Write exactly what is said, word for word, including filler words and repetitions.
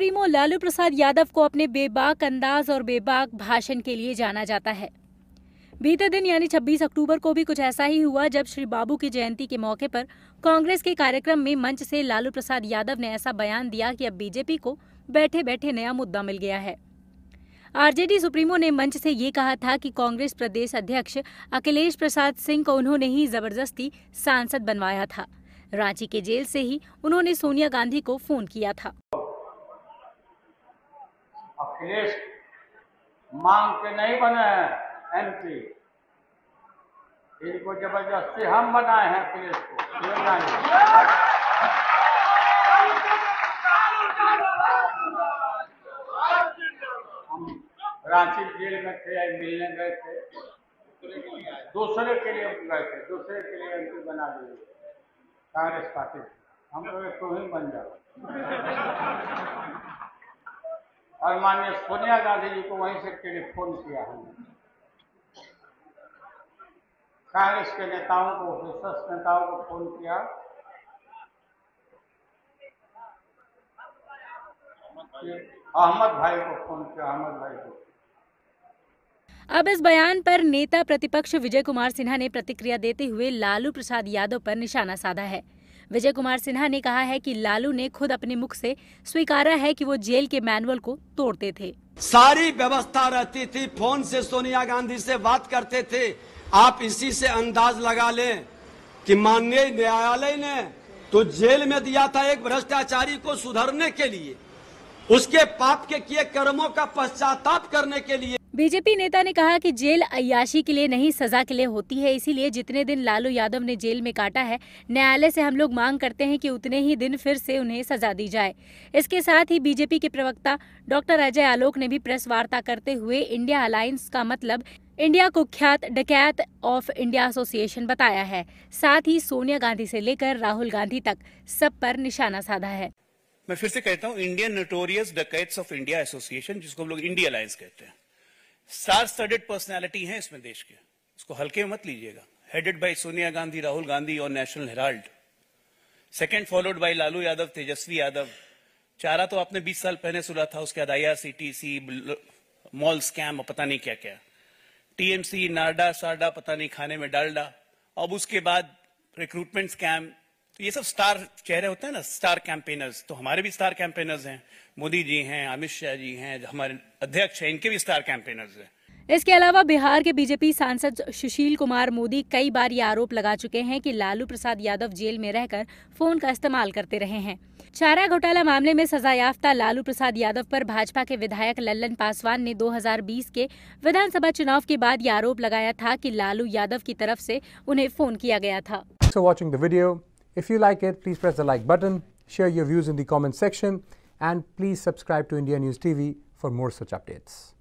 Supremo Lalu Prasad Yadav को अपने बेबाक अंदाज और बेबाक भाषण के लिए जाना जाता है। बीते दिन यानी छब्बीस अक्टूबर को भी कुछ ऐसा ही हुआ, जब श्री बाबू की जयंती के मौके पर कांग्रेस के कार्यक्रम में मंच से लालू प्रसाद यादव ने ऐसा बयान दिया कि अब बीजेपी को बैठे बैठे नया मुद्दा मिल गया है। आरजेडी सुप्रीमो ने मंच से ये कहा था कि कांग्रेस प्रदेश अध्यक्ष अखिलेश प्रसाद सिंह को उन्होंने ही जबरदस्ती सांसद बनवाया था। रांची के जेल से ही उन्होंने सोनिया गांधी को फोन किया था। अखिलेश मांग के नहीं बने हैं एमपी, इनको जबरदस्ती हम बनाए हैं अखिलेश को। हम रांची जेल में थे, मिलने गए थे, दूसरे के लिए गए थे, दूसरे के लिए एमपी बना दिए कांग्रेस पार्टी। हम लोग तो ही बन जाओ। और माननीय सोनिया गांधी जी को वहीं से टेलीफोन किया हमने। कांग्रेस के नेताओं को, विश्वस्त नेताओं को फोन किया। अहमद भाई को फोन किया, अहमद भाई को। अब इस बयान पर नेता प्रतिपक्ष विजय कुमार सिन्हा ने प्रतिक्रिया देते हुए लालू प्रसाद यादव पर निशाना साधा है। विजय कुमार सिन्हा ने कहा है कि लालू ने खुद अपने मुख से स्वीकारा है कि वो जेल के मैनुअल को तोड़ते थे। सारी व्यवस्था रहती थी, फोन से सोनिया गांधी से बात करते थे। आप इसी से अंदाज लगा लें कि माननीय न्यायालय ने तो जेल में दिया था एक भ्रष्टाचारी को सुधरने के लिए, उसके पाप के किए कर्मों का पश्चाताप करने के लिए। बीजेपी नेता ने कहा कि जेल अय्याशी के लिए नहीं, सजा के लिए होती है। इसीलिए जितने दिन लालू यादव ने जेल में काटा है, न्यायालय से हम लोग मांग करते हैं कि उतने ही दिन फिर से उन्हें सजा दी जाए। इसके साथ ही बीजेपी के प्रवक्ता डॉक्टर अजय आलोक ने भी प्रेस वार्ता करते हुए इंडिया अलायंस का मतलब इंडिया कुख्यात डकैत ऑफ इंडिया एसोसिएशन बताया है। साथ ही सोनिया गांधी से लेकर राहुल गांधी तक सब पर निशाना साधा है। मैं फिर से कहता हूँ, Indian notorious dacoits of India association, जिसको हम लोग इंडिया अलायंस कहते हैं, स्टार स्टडेड पर्सनालिटी है इसमें देश के, इसको हल्के में मत लीजिएगा। हेडेड बाय सोनिया गांधी, राहुल गांधी और National Herald. Second followed by Lalu Yadav, Tejashwi Yadav. चारा तो आपने बीस साल पहले सुना था, उसके बाद आईआरसीटीसी, मॉल स्कैम और पता नहीं क्या क्या, टीएमसी, नारडा सारडा, पता नहीं खाने में डालडा। अब उसके बाद रिक्रूटमेंट स्कैम। तो ये सब स्टार चेहरे होते हैं ना, स्टार कैंपेनर्स। तो हमारे भी स्टार कैंपेनर्स हैं, मोदी जी हैं, अमित शाह जी हैं, हमारे अध्यक्ष हैं, इनके भी स्टार कैंपेनर्स हैं। इसके अलावा बिहार के बीजेपी सांसद सुशील कुमार मोदी कई बार ये आरोप लगा चुके हैं कि लालू प्रसाद यादव जेल में रहकर फोन का इस्तेमाल करते रहे हैं। चारा घोटाला मामले में सजायाफ्ता लालू प्रसाद यादव पर भाजपा के विधायक लल्लन पासवान ने दो हज़ार बीस के विधानसभा चुनाव के बाद ये आरोप लगाया था कि लालू यादव की तरफ से उन्हें फोन किया गया था। So watching the video, if you like it, please press the like button, share your views in the comment section, and please subscribe to India News T V for more such updates.